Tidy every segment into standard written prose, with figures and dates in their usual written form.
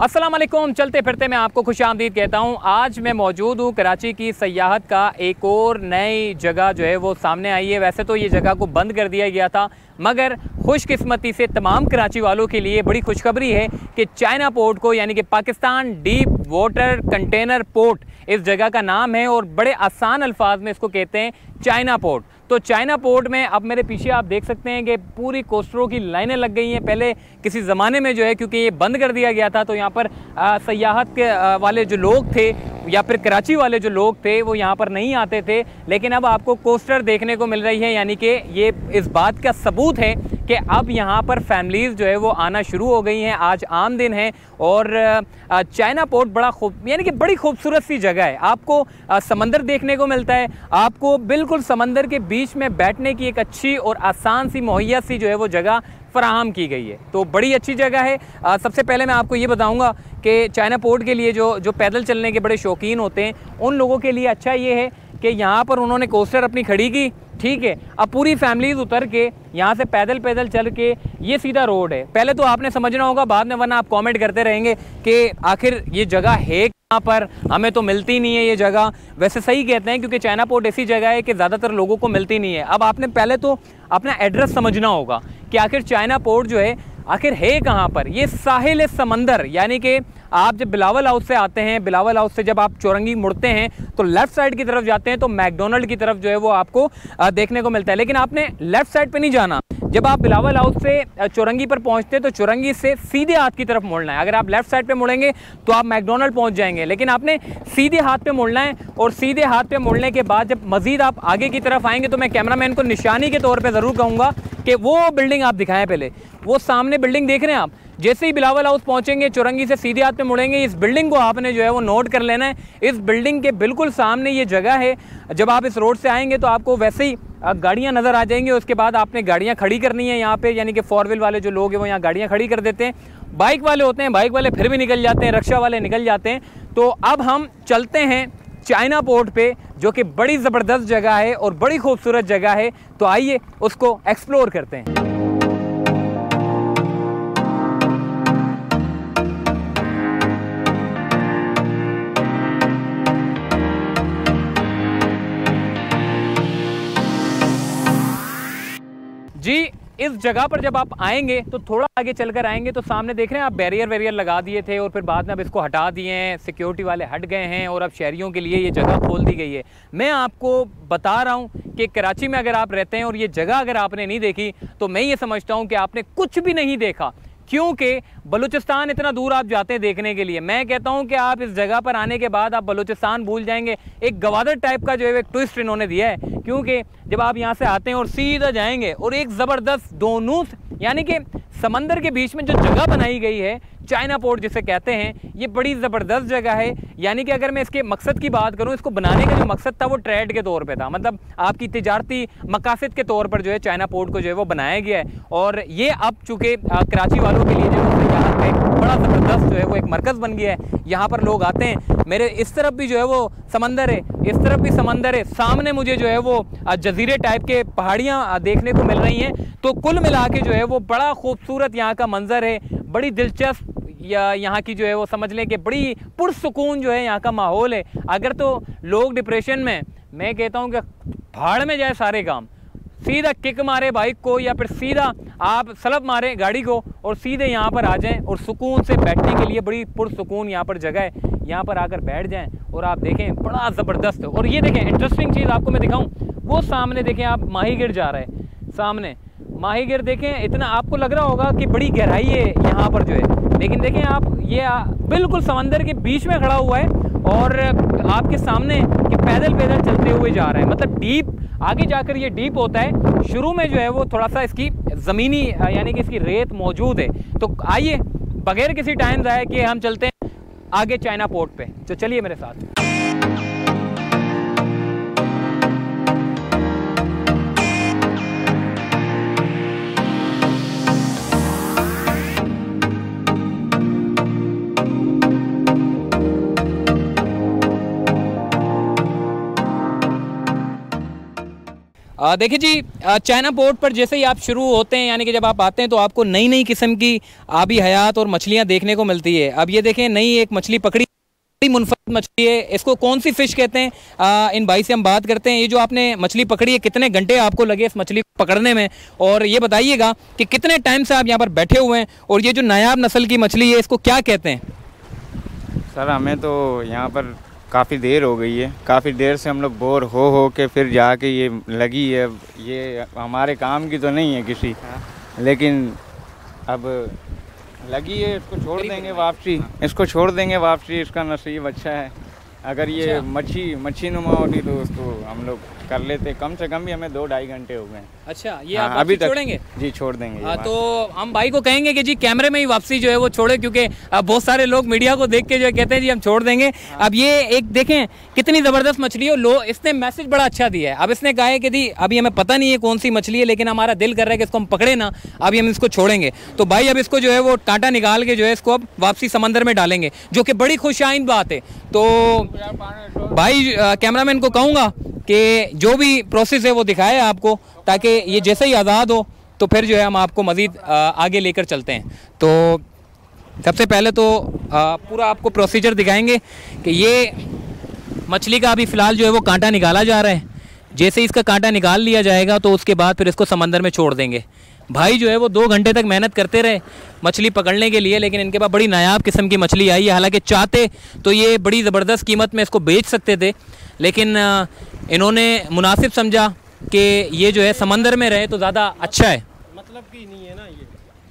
अस्सलाम वालेकुम। चलते फिरते मैं आपको खुशामदीद कहता हूँ। आज मैं मौजूद हूँ कराची की सयाहत का एक और नई जगह जो है वो सामने आई है। वैसे तो ये जगह को बंद कर दिया गया था, मगर खुशकिस्मती से तमाम कराची वालों के लिए बड़ी खुशखबरी है कि चाइना पोर्ट को, यानी कि Pakistan deep water container port इस जगह का नाम है और बड़े आसान अल्फाज में इसको कहते हैं चाइना पोर्ट। तो चाइना पोर्ट में अब मेरे पीछे आप देख सकते हैं कि पूरी कोस्टरों की लाइनें लग गई हैं। पहले किसी ज़माने में जो है, क्योंकि ये बंद कर दिया गया था, तो यहाँ पर सयाहत के वाले जो लोग थे या फिर कराची वाले जो लोग थे वो यहाँ पर नहीं आते थे। लेकिन अब आपको कोस्टर देखने को मिल रही है, यानी कि ये इस बात का सबूत है कि अब यहाँ पर फैमिलीज़ जो है वो आना शुरू हो गई हैं। आज आम दिन है और चाइना पोर्ट बड़ा यानी कि बड़ी खूबसूरत सी जगह है। आपको समंदर देखने को मिलता है, आपको बिल्कुल समंदर के बीच में बैठने की एक अच्छी और आसान सी मुहैया सी जो है वो जगह फराहम की गई है। तो बड़ी अच्छी जगह है। सबसे पहले मैं आपको ये बताऊंगा कि चाइना पोर्ट के लिए जो पैदल चलने के बड़े शौकीन होते हैं उन लोगों के लिए अच्छा ये है कि यहाँ पर उन्होंने कोस्टर अपनी खड़ी की, ठीक है। अब पूरी फैमिलीज उतर के यहाँ से पैदल चल के ये सीधा रोड है। पहले तो आपने समझना होगा, बाद में वरना आप कमेंट करते रहेंगे कि आखिर ये जगह है कहाँ पर, हमें तो मिलती नहीं है ये जगह। वैसे सही कहते हैं, क्योंकि चाइना पोर्ट ऐसी जगह है कि ज़्यादातर लोगों को मिलती नहीं है। अब आपने पहले तो अपना एड्रेस समझना होगा कि आखिर चाइना पोर्ट जो है आखिर है कहाँ पर। ये साहिल समंदर, यानी कि आप जब बिलावल हाउस से आते हैं, बिलावल हाउस से जब आप चौरंगी मुड़ते हैं तो लेफ़्ट साइड की तरफ जाते हैं तो मैकडोनल्ड की तरफ जो है वो आपको देखने को मिलता है। लेकिन आपने लेफ़्ट साइड पे नहीं जाना। जब आप बिलावल हाउस से चौरंगी पर पहुंचते हैं तो चौरंगी से सीधे हाथ की तरफ मुड़ना है। अगर आप लेफ़्ट साइड पे मुड़ेंगे तो आप मैकडोनल्ड पहुंच जाएंगे, लेकिन आपने सीधे हाथ पे मुड़ना है। और सीधे हाथ पे मुड़ने के बाद जब मज़ीद आप आगे की तरफ आएंगे तो मैं कैमरामैन को निशानी के तौर पर ज़रूर कहूँगा कि वो बिल्डिंग आप दिखाएँ। पहले वो सामने बिल्डिंग देख रहे हैं आप, जैसे ही बिलावल हाउस पहुंचेंगे चौरंगी से सीधे हाथ पे मुड़ेंगे, इस बिल्डिंग को आपने जो है वो नोट कर लेना है। इस बिल्डिंग के बिल्कुल सामने ये जगह है। जब आप इस रोड से आएंगे तो आपको वैसे ही गाड़ियां नज़र आ जाएंगी। उसके बाद आपने गाड़ियां खड़ी करनी है यहाँ पे, यानी कि 4 व्हील वाले जो लोग हैं वो यहाँ गाड़ियां खड़ी कर देते हैं। बाइक वाले होते हैं, बाइक वाले फिर भी निकल जाते हैं, रिक्शा वाले निकल जाते हैं। तो अब हम चलते हैं चाइना पोर्ट पे, जो कि बड़ी ज़बरदस्त जगह है और बड़ी खूबसूरत जगह है। तो आइए उसको एक्सप्लोर करते हैं। जी, इस जगह पर जब आप आएंगे तो थोड़ा आगे चलकर आएंगे तो सामने देख रहे हैं आप बैरियर लगा दिए थे और फिर बाद में अब इसको हटा दिए हैं, सिक्योरिटी वाले हट गए हैं और अब शहरियों के लिए ये जगह खोल दी गई है। मैं आपको बता रहा हूँ कि कराची में अगर आप रहते हैं और ये जगह अगर आपने नहीं देखी तो मैं ये समझता हूँ कि आपने कुछ भी नहीं देखा, क्योंकि बलूचिस्तान इतना दूर आप जाते हैं देखने के लिए। मैं कहता हूं कि आप इस जगह पर आने के बाद आप बलूचिस्तान भूल जाएंगे। एक गवादर टाइप का जो है एक ट्विस्ट इन्होंने दिया है, क्योंकि जब आप यहां से आते हैं और सीधा जाएंगे और एक ज़बरदस्त दोनों, यानी कि समंदर के बीच में जो जगह बनाई गई है चाइना पोर्ट जिसे कहते हैं, ये बड़ी ज़बरदस्त जगह है। यानी कि अगर मैं इसके मकसद की बात करूं, इसको बनाने का जो मकसद था वो ट्रेड के तौर पे था, मतलब आपकी तिजारती मकासद के तौर पर जो है चाइना पोर्ट को जो है वो बनाया गया है। और ये अब चूँकि कराची वालों के लिए जो है यहाँ पे बड़ा ज़बरदस्त जो है वो एक मरकज़ बन गया है। यहाँ पर लोग आते हैं। मेरे इस तरफ भी जो है वो समंदर है, इस तरफ भी समंदर है, सामने मुझे जो है वो जजीरे टाइप के पहाड़ियाँ देखने को मिल रही हैं। तो कुल मिला के जो है वो बड़ा खूबसूरत यहाँ का मंजर है, बड़ी दिलचस्प या यहाँ की जो है वो समझ लें कि बड़ी पुरसुकून जो है यहाँ का माहौल है। अगर तो लोग डिप्रेशन में, मैं कहता हूँ कि भाड़ में जाए सारे काम, सीधा किक मारे बाइक को या फिर सीधा आप सलब मारें गाड़ी को और सीधे यहाँ पर आ जाएं और सुकून से बैठने के लिए बड़ी पुरसुकून यहाँ पर जगह है। यहाँ पर आकर बैठ जाएं और आप देखें बड़ा ज़बरदस्त। और ये देखें इंटरेस्टिंग चीज़ आपको मैं दिखाऊं, वो सामने देखें आप माहीगिर जा रहा है, सामने माहीगिर देखें। इतना आपको लग रहा होगा कि बड़ी गहराई है यहाँ पर जो है, लेकिन देखें आप ये बिल्कुल समंदर के बीच में खड़ा हुआ है और आपके सामने कि पैदल चलते हुए जा रहा है। मतलब डीप, आगे जाकर ये डीप होता है, शुरू में जो है वो थोड़ा सा इसकी ज़मीनी यानी कि इसकी रेत मौजूद है। तो आइए बगैर किसी टाइम ज़ाया कि हम चलते हैं आगे चाइना पोर्ट पे। तो चलिए मेरे साथ। देखिए जी, चाइना पोर्ट पर जैसे ही आप शुरू होते हैं, यानी कि जब आप आते हैं तो आपको नई नई किस्म की आबी हयात और मछलियाँ देखने को मिलती है। अब ये देखें, नई एक मछली पकड़ी, बड़ी मुनफरद मछली है। इसको कौन सी फ़िश कहते हैं, इन भाई से हम बात करते हैं। ये जो आपने मछली पकड़ी है, कितने घंटे आपको लगे इस मछली को पकड़ने में, और ये बताइएगा कि कितने टाइम से आप यहाँ पर बैठे हुए हैं, और ये जो नायाब नस्ल की मछली है इसको क्या कहते हैं? सर हमें तो यहाँ पर काफ़ी देर हो गई है, काफ़ी देर से हम लोग बोर हो के फिर जाके ये लगी है। ये हमारे काम की तो नहीं है किसी, लेकिन अब लगी है, इसको छोड़ देंगे वापसी, इसको छोड़ देंगे वापसी। इसका नसीब अच्छा है, अगर ये मच्छी नुमा होती तो उसको हम लोग कर लेते। कम से कम भी हमें 2-2.5 घंटे हो गए। अच्छा, ये आप अभी छोड़ेंगे? जी छोड़ देंगे। तो हम भाई को कहेंगे कि जी कैमरे में ही वापसी जो है वो छोड़े, क्योंकि अब बहुत सारे लोग मीडिया को देख के जो कहते हैं जी हम छोड़ देंगे। अब ये एक देखें कितनी ज़बरदस्त मछली है, लो इसने मैसेज बड़ा अच्छा दिया है। अब इसने कहा है कि जी अभी हमें पता नहीं है कौन सी मछली है, लेकिन हमारा दिल कर रहा है कि इसको हम पकड़े ना, अभी हम इसको छोड़ेंगे। तो भाई अब इसको जो है वो कांटा निकाल के जो है इसको अब वापसी समंदर में डालेंगे, जो कि बड़ी खुशाइन बात है। तो भाई कैमरामैन को कहूँगा कि जो भी प्रोसेस है वो दिखाए आपको, ताकि ये जैसे ही आज़ाद हो तो फिर जो है हम आपको मज़ीद आगे लेकर चलते हैं। तो सबसे पहले तो पूरा आपको प्रोसीजर दिखाएंगे कि ये मछली का अभी फ़िलहाल जो है वो कांटा निकाला जा रहा है। जैसे ही इसका कांटा निकाल लिया जाएगा तो उसके बाद फिर इसको समंदर में छोड़ देंगे। भाई जो है वो 2 घंटे तक मेहनत करते रहे मछली पकड़ने के लिए, लेकिन इनके पास बड़ी नायाब किस्म की मछली आई है। हालांकि चाहते तो ये बड़ी ज़बरदस्त कीमत में इसको बेच सकते थे, लेकिन इन्होंने मुनासिब समझा कि ये जो है समंदर में रहे तो ज़्यादा अच्छा है, मतलब कि नहीं है ना ये।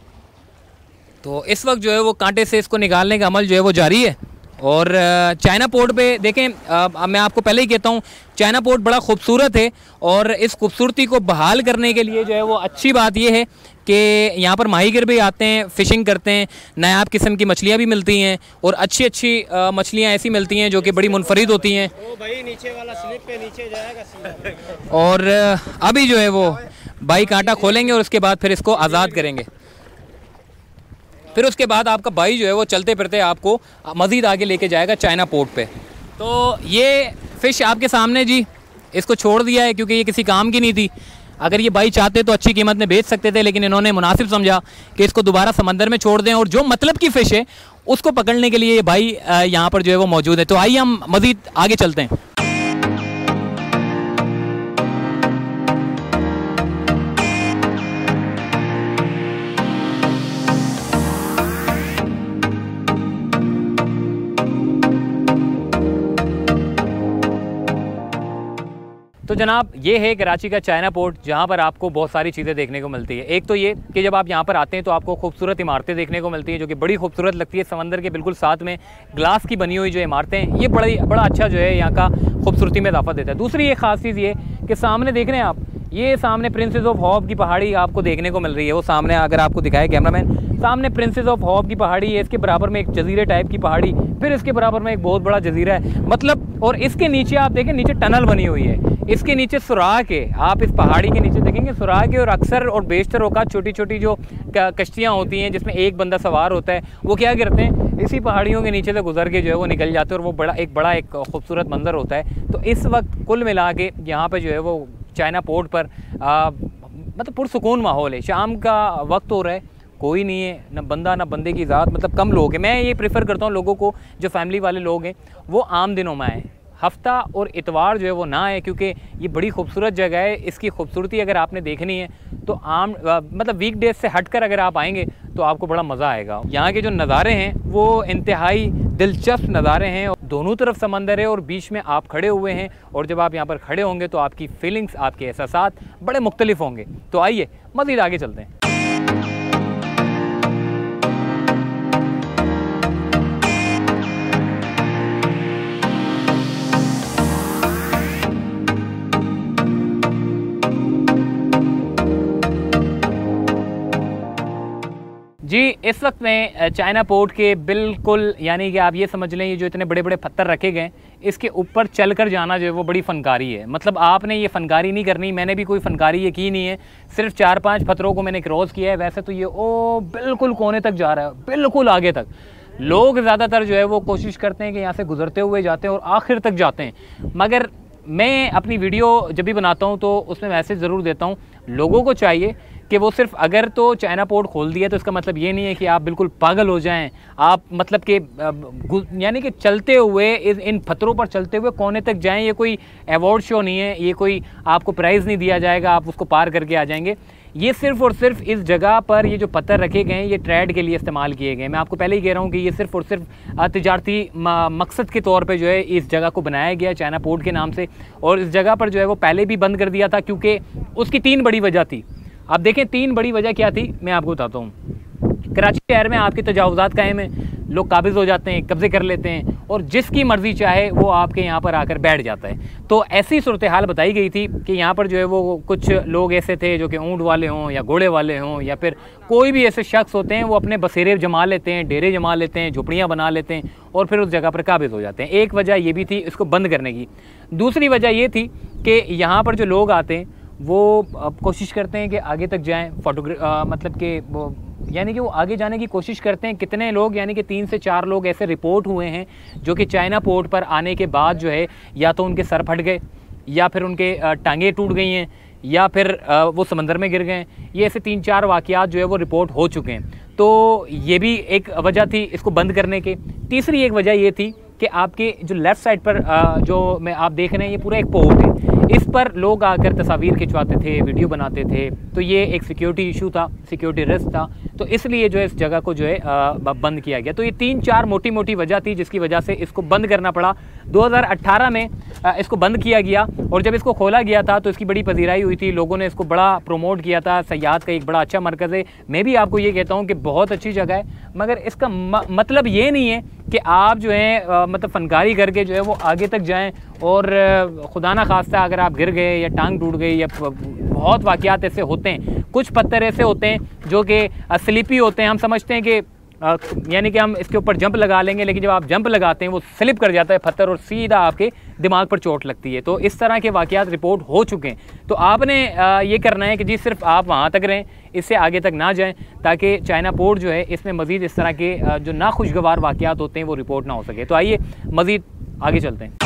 तो इस वक्त जो है वो कांटे से इसको निकालने का अमल जो है वो जारी है। और चाइना पोर्ट पे देखें, मैं आपको पहले ही कहता हूँ चाइना पोर्ट बड़ा खूबसूरत है, और इस खूबसूरती को बहाल करने के लिए जो है वो अच्छी बात ये है कि यहाँ पर माहीगिर भी आते हैं, फ़िशिंग करते हैं, नायाब किस्म की मछलियाँ भी मिलती हैं, और अच्छी अच्छी मछलियाँ ऐसी मिलती हैं जो कि बड़ी मुनफरिद होती हैं। ओ भाई नीचे वाला स्लिप पे नीचे जाएगा। और अभी जो है वो भाई कांटा खोलेंगे और उसके बाद फिर इसको आज़ाद करेंगे। फिर उसके बाद आपका भाई जो है वो चलते फिरते आपको मज़ीद आगे लेके जाएगा चाइना पोर्ट पे। तो ये फ़िश आपके सामने जी, इसको छोड़ दिया है क्योंकि ये किसी काम की नहीं थी। अगर ये भाई चाहते तो अच्छी कीमत में बेच सकते थे, लेकिन इन्होंने मुनासिब समझा कि इसको दोबारा समंदर में छोड़ दें, और जो मतलब की फ़िश है उसको पकड़ने के लिए ये भाई यहाँ पर जो है वो मौजूद है। तो आइए हम मज़ीद आगे चलते हैं। तो जनाब ये है कराची का चाइना पोर्ट, जहाँ पर आपको बहुत सारी चीज़ें देखने को मिलती है। एक तो ये कि जब आप यहाँ पर आते हैं तो आपको खूबसूरत इमारतें देखने को मिलती हैं, जो कि बड़ी खूबसूरत लगती है। समंदर के बिल्कुल साथ में ग्लास की बनी हुई जो इमारतें हैं, ये बड़ा अच्छा जो है यहाँ का खूबसूरती में इजाफा देता है। दूसरी एक ख़ास चीज़ ये कि सामने देख रहे हैं आप, ये सामने प्रिंसेस ऑफ हॉब की पहाड़ी आपको देखने को मिल रही है। वो सामने अगर आपको दिखाए कैमरामैन, सामने प्रिंसेस ऑफ हॉब की पहाड़ी है, इसके बराबर में एक जजीरे टाइप की पहाड़ी, फिर इसके बराबर में एक बहुत बड़ा जजीरा है, मतलब। और इसके नीचे आप देखें, नीचे टनल बनी हुई है, इसके नीचे सुराख है। आप इस पहाड़ी के नीचे देखेंगे सुराख है, और अक्सर और बेशतर औकात छोटी छोटी जो कश्तियाँ होती हैं जिसमें एक बंदा सवार होता है, वो क्या करते हैं, इसी पहाड़ियों के नीचे से गुजर के जो है वो निकल जाते हैं, और वो बड़ा एक खूबसूरत मंजर होता है। तो इस वक्त कुल मिला के यहाँ पर जो है वो चाइना पोर्ट पर मतलब पुरसुकून माहौल है। शाम का वक्त हो रहा है, कोई नहीं है, ना बंदा ना बंदे की ज़ात, मतलब कम लोग हैं। मैं ये प्रेफर करता हूँ लोगों को, जो फैमिली वाले लोग हैं वो आम दिनों में आएँ, हफ्ता और इतवार जो है वो ना आए, क्योंकि ये बड़ी खूबसूरत जगह है। इसकी खूबसूरती अगर आपने देखनी है तो आम मतलब वीकडेज से हटकर अगर आप आएंगे तो आपको बड़ा मज़ा आएगा। यहाँ के जो नज़ारे हैं वो इंतहाई दिलचस्प नज़ारे हैं। दोनों तरफ समंदर है और बीच में आप खड़े हुए हैं, और जब आप यहाँ पर खड़े होंगे तो आपकी फीलिंग्स, आपके एहसासात बड़े मुख्तलिफ होंगे। तो आइए मज़ीद आगे चलते हैं। जी इस वक्त में चाइना पोर्ट के बिल्कुल, यानी कि आप ये समझ लें, ये जो इतने बड़े बड़े पत्थर रखे गए इसके ऊपर चलकर जाना जो है वो बड़ी फ़नकारी है। मतलब आपने ये फ़नकारी नहीं करनी, मैंने भी कोई फ़नकारी ये की नहीं है, सिर्फ 4-5 पत्थरों को मैंने क्रॉस किया है। वैसे तो ये बिल्कुल कोने तक जा रहा है, बिल्कुल आगे तक। लोग ज़्यादातर जो है वो कोशिश करते हैं कि यहाँ से गुजरते हुए जाते हैं और आखिर तक जाते हैं, मगर मैं अपनी वीडियो जब भी बनाता हूँ तो उसमें मैसेज ज़रूर देता हूँ। लोगों को चाहिए कि वो सिर्फ अगर तो चाइना पोर्ट खोल दिया तो इसका मतलब ये नहीं है कि आप बिल्कुल पागल हो जाएं। आप मतलब कि यानी कि चलते हुए इन पत्थरों पर चलते हुए कोने तक जाएं। ये कोई अवार्ड शो नहीं है, ये कोई आपको प्राइज़ नहीं दिया जाएगा, आप उसको पार करके आ जाएंगे। ये सिर्फ़ और सिर्फ इस जगह पर ये जो पत्थर रखे गए हैं ये ट्रेड के लिए इस्तेमाल किए गए हैं। मैं आपको पहले ही कह रहा हूँ कि ये सिर्फ़ और सिर्फ तिजारती मकसद के तौर पे जो है इस जगह को बनाया गया चाइना पोर्ट के नाम से। और इस जगह पर जो है वो पहले भी बंद कर दिया था क्योंकि उसकी 3 बड़ी वजह थी। आप देखें 3 बड़ी वजह क्या थी, मैं आपको बताता हूँ। कराची शहर में आपके तजावुज़ात कायम हैं, लोग काबिज़ हो जाते हैं, कब्ज़े कर लेते हैं और जिसकी मर्ज़ी चाहे वो आपके यहाँ पर आकर बैठ जाता है। तो ऐसी सूरत हाल बताई गई थी कि यहाँ पर जो है वो कुछ लोग ऐसे थे जो कि ऊँट वाले हों या घोड़े वाले हों या फिर कोई भी ऐसे शख्स होते हैं, वो अपने बसेरे जमा लेते हैं, डेरे जमा लेते हैं, झुपड़ियाँ बना लेते हैं और फिर उस जगह पर काबिज़ हो जाते हैं। एक वजह ये भी थी इसको बंद करने की। दूसरी वजह ये थी कि यहाँ पर जो लोग आते हैं वो कोशिश करते हैं कि आगे तक जाएँ, मतलब कि वो यानी कि वो आगे जाने की कोशिश करते हैं। कितने लोग यानी कि 3 से 4 लोग ऐसे रिपोर्ट हुए हैं जो कि चाइना पोर्ट पर आने के बाद जो है या तो उनके सर फट गए या फिर उनके टांगें टूट गई हैं या फिर वो समंदर में गिर गए। ये ऐसे 3-4 वाक़यात जो है वो रिपोर्ट हो चुके हैं। तो ये भी एक वजह थी इसको बंद करने के। तीसरी एक वजह ये थी कि आपके जो लेफ़्ट साइड पर जो मैं आप देख रहे हैं ये पूरा एक पोर्ट है, इस पर लोग आकर तस्वीर खिंचवाते थे, वीडियो बनाते थे। तो ये एक सिक्योरिटी इशू था, सिक्योरिटी रिस्क था, तो इसलिए जो है इस जगह को जो है बंद किया गया। तो ये 3-4 मोटी मोटी वजह थी जिसकी वजह से इसको बंद करना पड़ा। 2018 में इसको बंद किया गया और जब इसको खोला गया था तो इसकी बड़ी पजीराई हुई थी, लोगों ने इसको बड़ा प्रमोट किया था। सयाहत का एक बड़ा अच्छा मरकज़ है। मैं भी आपको ये कहता हूँ कि बहुत अच्छी जगह है, मगर इसका मतलब ये नहीं है कि आप जो है मतलब फ़नकारी करके जो है वो आगे तक जाएं और खुदा ना खास्ता अगर आप गिर गए या टांग टूट गई या बहुत वाक़यात ऐसे होते हैं। कुछ पत्थर ऐसे होते हैं जो कि स्लिपी होते हैं। हम समझते हैं कि यानी कि हम इसके ऊपर जंप लगा लेंगे, लेकिन जब आप जंप लगाते हैं वो स्लिप कर जाता है पत्थर और सीधा आपके दिमाग पर चोट लगती है। तो इस तरह के वाक़यात रिपोर्ट हो चुके हैं। तो आपने ये करना है कि जी सिर्फ आप वहाँ तक रहें, इससे आगे तक ना जाएं, ताकि चाइना पोर्ट जो है इसमें मज़ीद इस तरह के जो नाखुशगवार वाक़यात होते हैं वो रिपोर्ट ना हो सके। तो आइए मज़ीद आगे चलते हैं।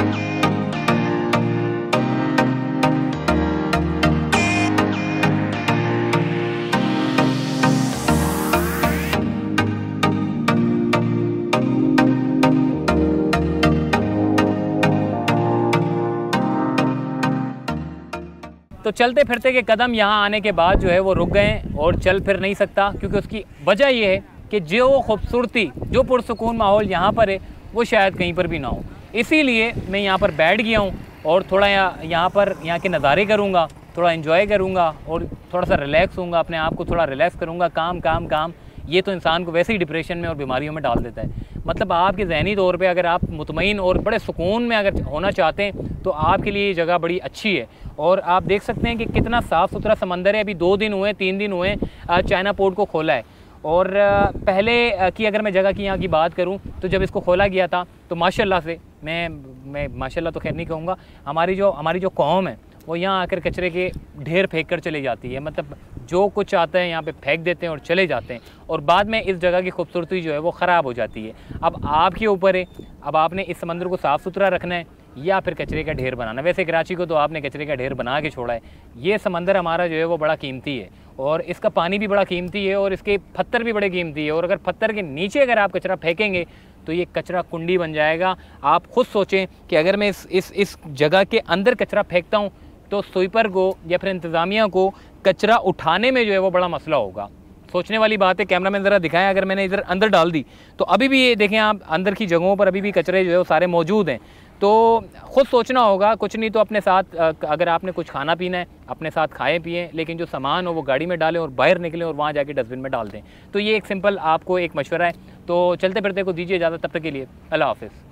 तो चलते फिरते के कदम यहाँ आने के बाद जो है वो रुक गए और चल फिर नहीं सकता, क्योंकि उसकी वजह ये है कि जो खूबसूरती, जो पुरसुकून माहौल यहाँ पर है वो शायद कहीं पर भी ना हो। इसीलिए मैं यहाँ पर बैठ गया हूँ और थोड़ा यहाँ के नज़ारे करूँगा, थोड़ा एंजॉय करूँगा और थोड़ा सा रिलैक्स होऊंगा, अपने आप को थोड़ा रिलैक्स करूँगा। काम काम काम ये तो इंसान को वैसे ही डिप्रेशन में और बीमारियों में डाल देता है। मतलब आपके ज़हनी तौर पे अगर आप मुतमईन और बड़े सुकून में अगर होना चाहते हैं तो आपके लिए ये जगह बड़ी अच्छी है। और आप देख सकते हैं कि कितना साफ़ सुथरा समंदर है। अभी 2 दिन हुए, 3 दिन हुए चाइना पोर्ट को खोला है। और पहले की अगर मैं जगह की यहाँ की बात करूँ तो जब इसको खोला गया था तो माशाल्लाह से मैं माशाल्लाह तो खैर नहीं कहूँगा, हमारी जो कौम है वो यहाँ आकर कचरे के ढेर फेंक कर चली जाती है। मतलब जो कुछ आता है यहाँ पे फेंक देते हैं और चले जाते हैं और बाद में इस जगह की खूबसूरती जो है वो ख़राब हो जाती है। अब आपके ऊपर है, अब आपने इस समंदर को साफ़ सुथरा रखना है या फिर कचरे का ढेर बनाना। वैसे कराची को तो आपने कचरे का ढेर बना के छोड़ा है। ये समंदर हमारा जो है वो बड़ा कीमती है और इसका पानी भी बड़ा कीमती है और इसके पत्थर भी बड़े कीमती है। और अगर पत्थर के नीचे अगर आप कचरा फेंकेंगे तो ये कचरा कुंडी बन जाएगा। आप खुद सोचें कि अगर मैं इस जगह के अंदर कचरा फेंकता हूँ तो स्वीपर को या फिर इंतज़ामिया को कचरा उठाने में जो है वो बड़ा मसला होगा। सोचने वाली बात है। कैमरा मैन ज़रा दिखाएं, अगर मैंने इधर अंदर डाल दी तो अभी भी ये देखें आप, अंदर की जगहों पर अभी भी कचरे जो है वो सारे मौजूद हैं। तो ख़ुद सोचना होगा, कुछ नहीं तो अपने साथ अगर आपने कुछ खाना पीना है अपने साथ खाएं पिएं, लेकिन जो सामान हो वो गाड़ी में डालें और बाहर निकलें और वहाँ जाके डस्टबिन में डाल दें। तो ये एक सिंपल आपको एक मशवरा है। तो चलते फिरते को दीजिए इजाज़त, तब तक के लिए अल्लाह हाफ़िज़।